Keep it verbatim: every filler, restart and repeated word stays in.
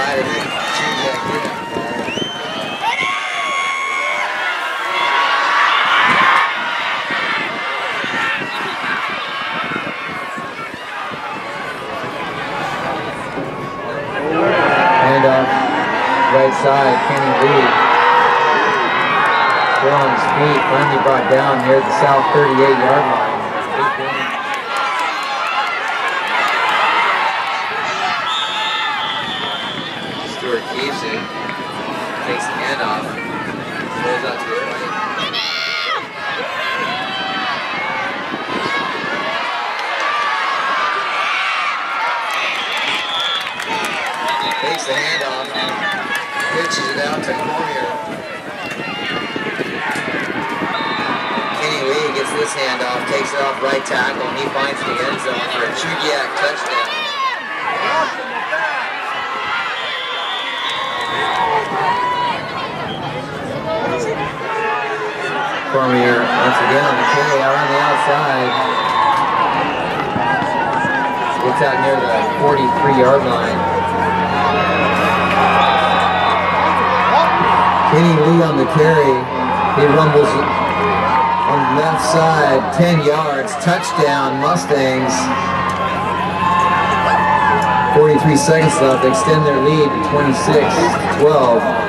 excited that Chugiak did that. Handoff, right side, Kenny Lee. Still on his feet, finally brought down near the south thirty-eight yard line. Stewart keeps it, takes the handoff, rolls out to his right. Takes the handoff, pitches it out to Cormier. Kenny Lee gets this handoff, takes it off right tackle, and he finds the end zone for a Chugiak touchdown. Cormier once again on the carry out on the outside. Gets out near the forty-three yard line. Kenny Lee on the carry. He rumbles on the left side, ten yards, touchdown, Mustangs. forty-three seconds left, extend their lead to twenty-six to twelve.